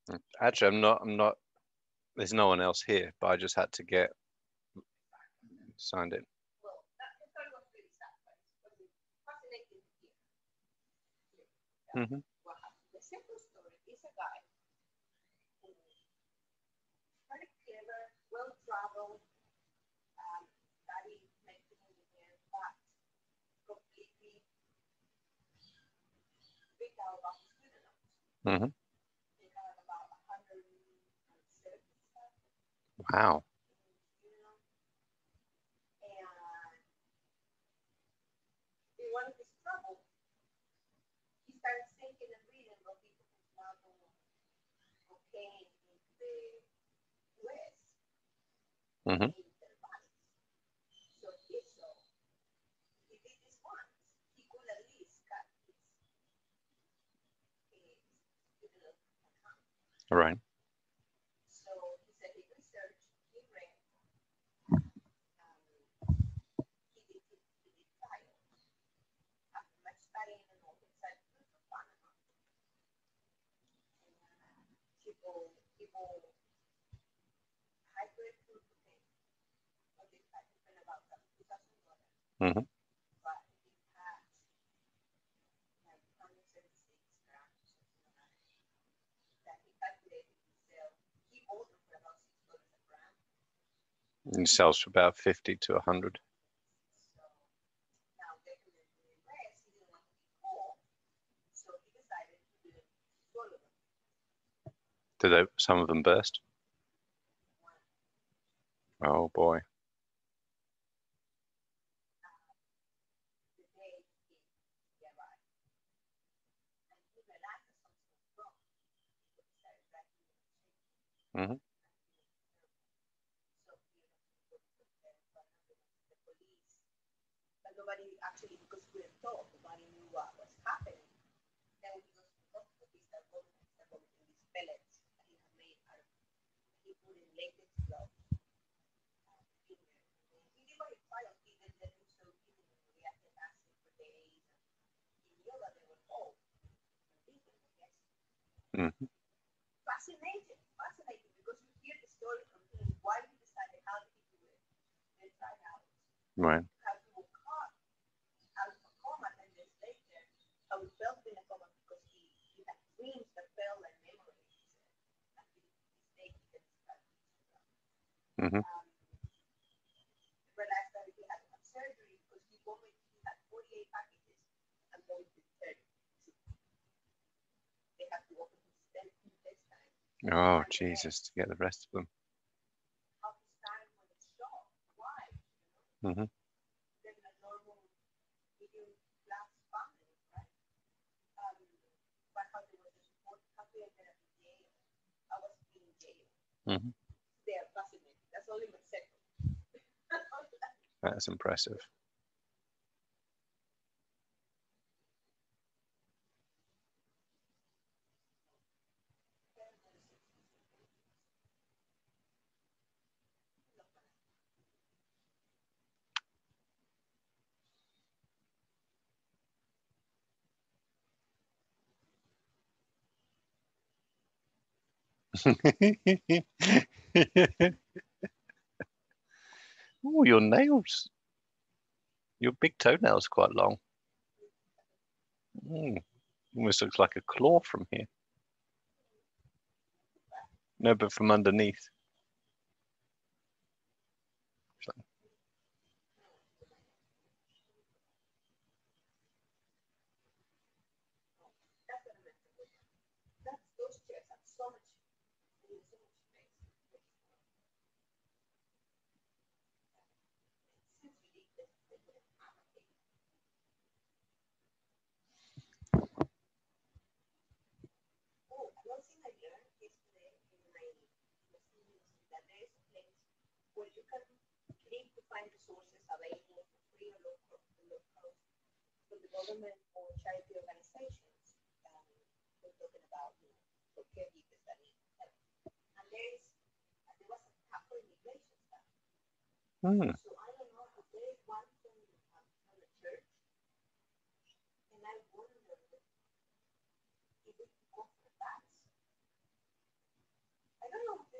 Actually, I'm not. There's no one else here, but I just had to get signed in. Well, that story was really sad, but it was fascinating to hear. Hmm. What happened. The second story is a guy who very clever, well traveled, studied medicine engineer, but completely freaked out about his student loans. Hmm. He had about 170 stuff Wow. in student loans, and in one of his travels, he started thinking and reading about people who smuggle cocaine into the U.S. Hmm. in their bodies. So he saw if he did this once, he could at least cut his student account. All right. So he said he researched, he read, he did trials. After much studying and all, he decided to go to Panama. And he bought high-grade crude cocaine for this guy. He spent about $2,000, Hmm. but he had like 176 grams or something like that that he calculated himself. He bought them for about $6 a gram. It sells for about 50 to 100. So now getting into the US, he didn't want to be caught, so he decided to swallow them. Some of them burst? One, Oh boy. the day he arrived, and he realized that something was wrong. So he started writing in the shaking, Hmm. and he was terrible. So he reported the police, but nobody actually, because he couldn't talk, nobody knew what was happening. Then when he goes to the hospital, he started vomiting these pellets that he had made out of, he put in latex gloves finger. And he did what he tried. He did let him soak in reactive acid for days. And he knew that they were all illegal, I guess. Hmm. Fascinating, fascinating, because you hear the story from him, why he decided, how did he do it, then try it out. Right. How he woke up out of a coma 10 days later, how he felt in a coma because he had dreams that felt like memories, he said. And to this day he can describe it. Hmm. Um, realized that he had to have surgery because he had 48 packages and vomited 30. They had to open his intestine Oh, and then Jesus, to get the rest of them. how his time when it stopped. Why? Hmm. Then a normal medium class family, right? Um, but how they were the support, how they ended up in jail. I was in jail. Hmm. They are fascinating. That's only my second. That's impressive. Oh, your nails. Your big toenail's quite long. Mm. Almost looks like a claw from here. No, but from underneath. That's what I meant. That's those chairs have so much, so much space. It seems ridiculous if they wouldn't have a table. Oh, one thing I learned yesterday in my museum is that there is a place where you can click to find resources available for free or low cost from the government or charity organizations. Um, we're talking about, for caregivers that need help. And there was a tab for immigration stuff. Mm. So I don't know if there is one from the church, and I wonder if we could go for that.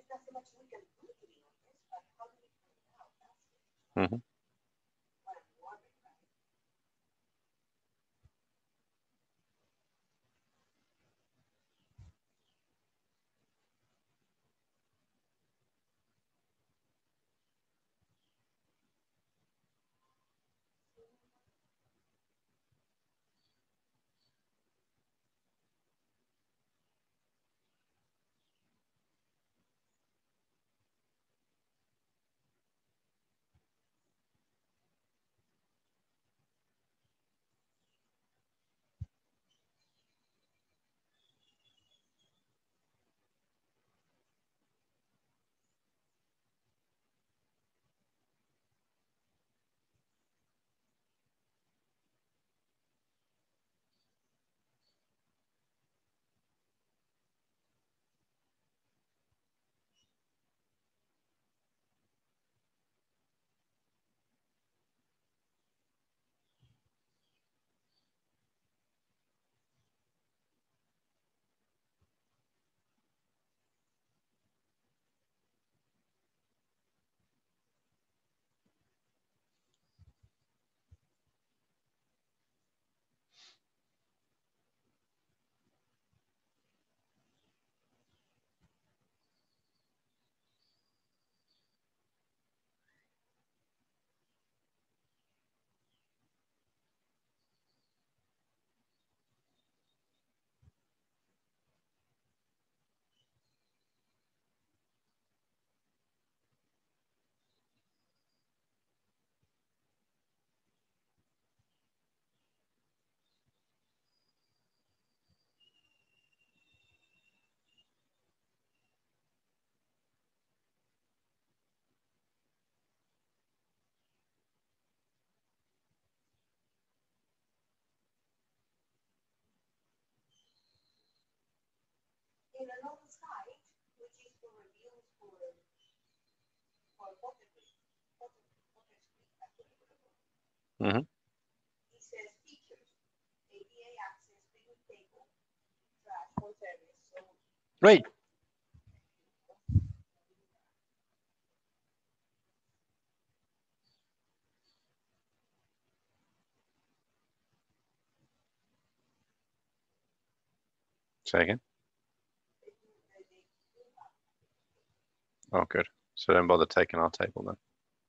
nothing much we can do to be honest, but how do we find out? That's Hmm. what I'm wondering, right? In another site, which is for reviews for Pocket Pocket Pocket actually, Hmm. it says features, ADA access, payment table, trash, phone service. So Wait. Second. Oh, good. So don't bother taking our table then.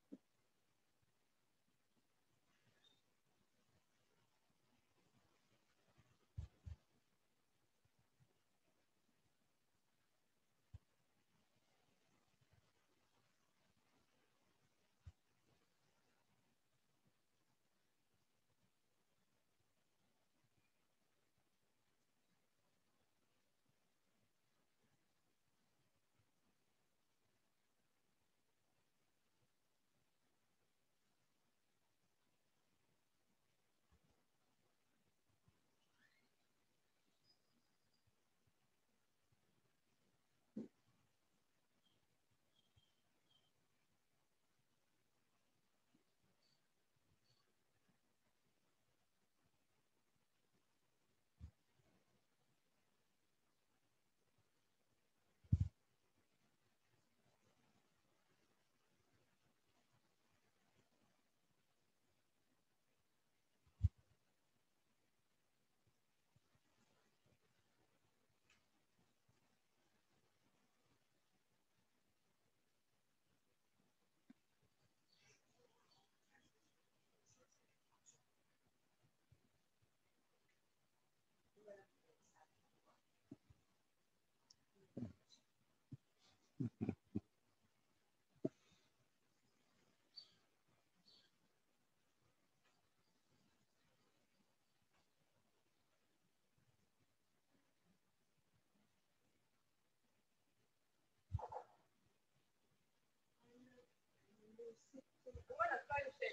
what I'm trying to say.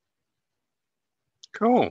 Cool.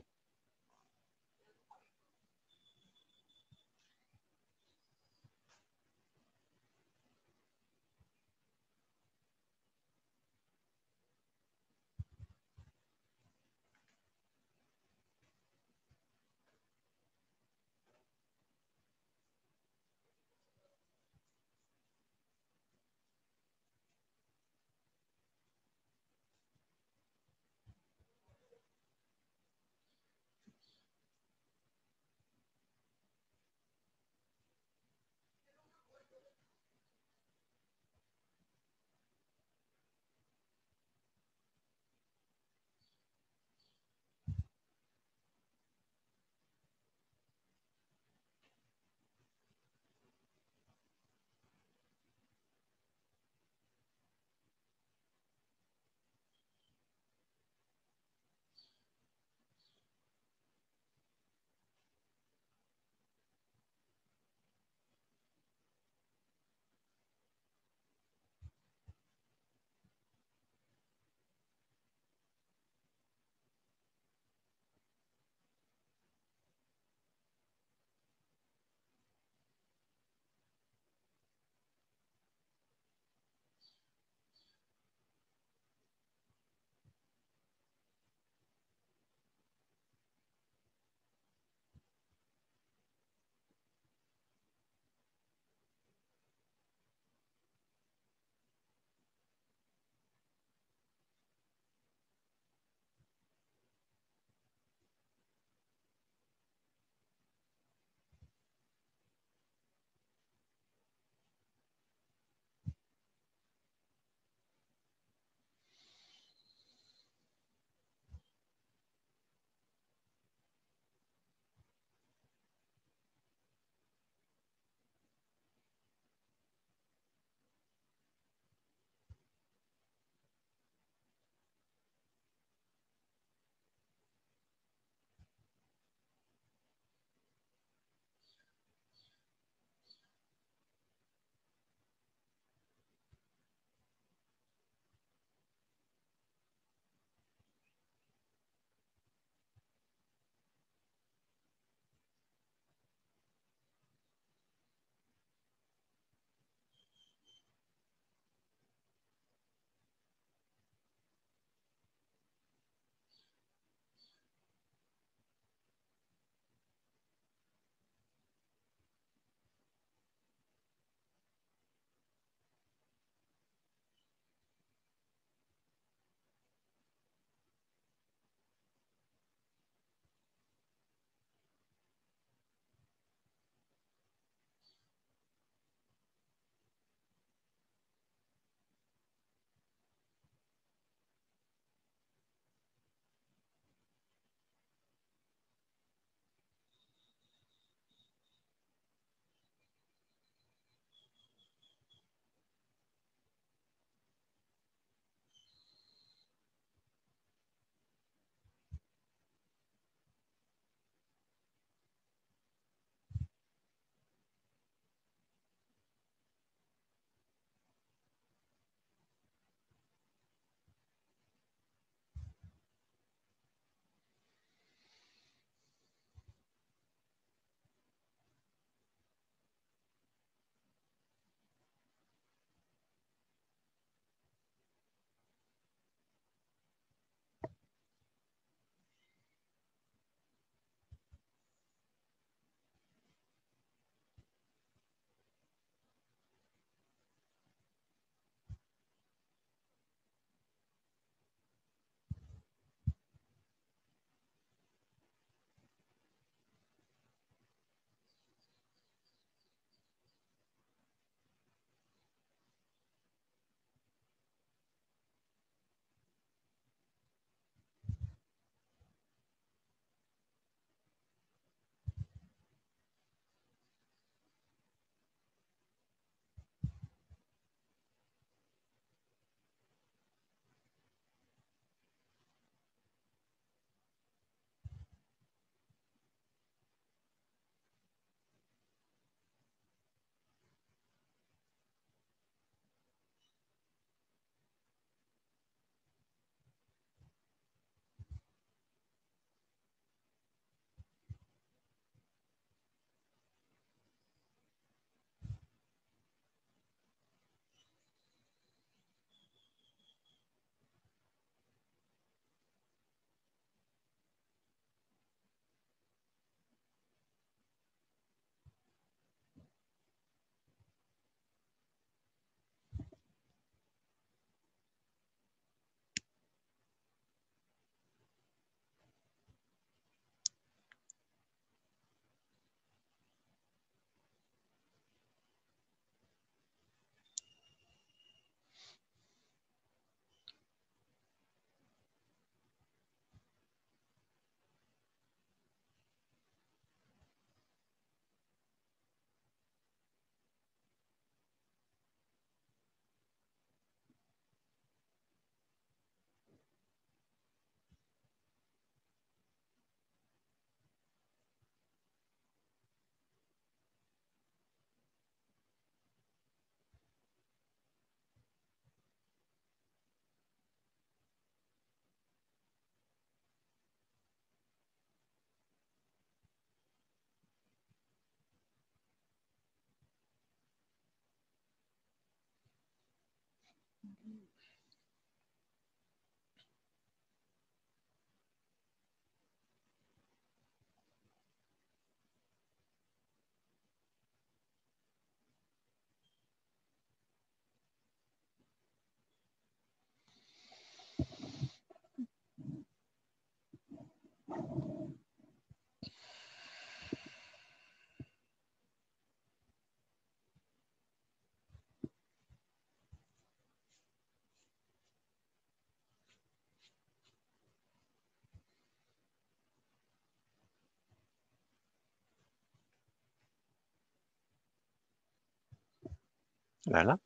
Lala?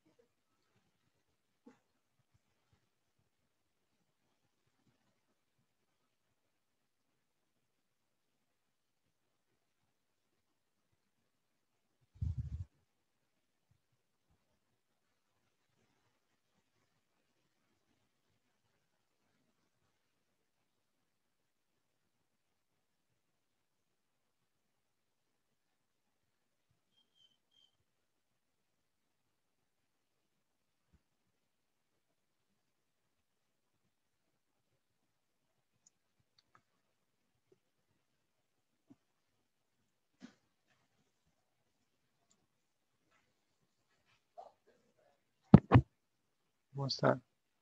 What's that?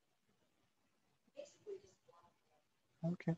Okay.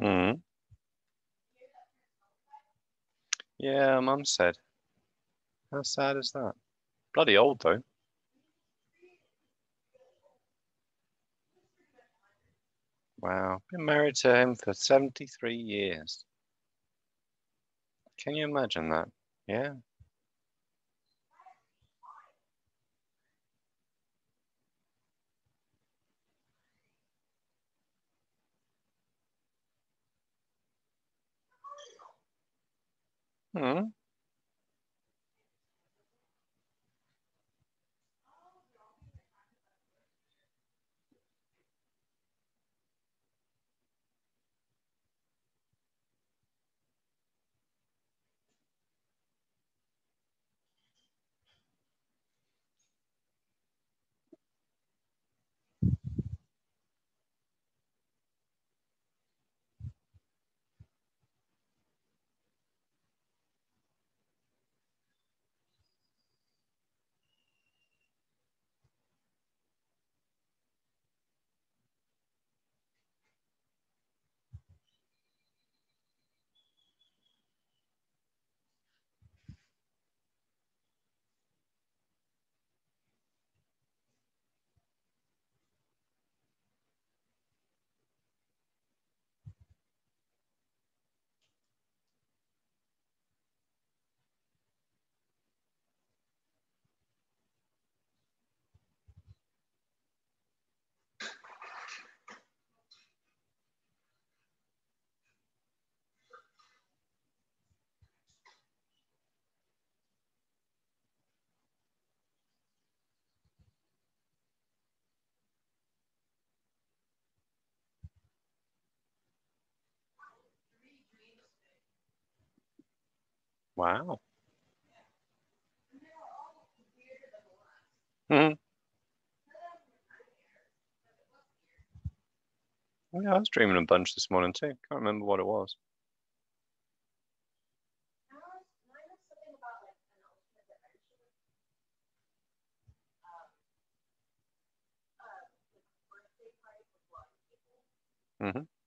Mm. Yeah, Mum said. How sad is that? Bloody old though. Wow. Been married to him for 73 years. Can you imagine that? Yeah. Hmm. Wow. Hmm. Yeah, I was dreaming a bunch this morning too. Can't remember what it was. Mine was something about like an ultimate adventure. Like birthday party for blind people. Hmm.